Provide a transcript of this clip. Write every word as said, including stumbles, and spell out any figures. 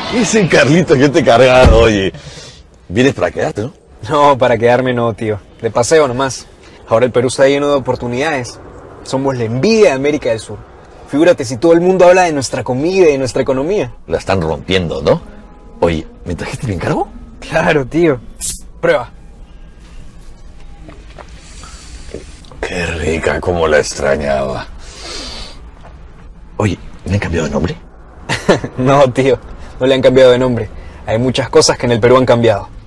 Ese Carlito que te he cargado, oye. Vienes para quedarte, ¿no? No, para quedarme no, tío. De paseo nomás. Ahora el Perú está lleno de oportunidades. Somos la envidia de América del Sur. Figúrate si todo el mundo habla de nuestra comida y de nuestra economía. La están rompiendo, ¿no? Oye, ¿me trajiste mi encargo? Claro, tío. Prueba. Qué rica, cómo la extrañaba. Oye, ¿me han cambiado de nombre? No, tío. No le han cambiado de nombre. Hay muchas cosas que en el Perú han cambiado.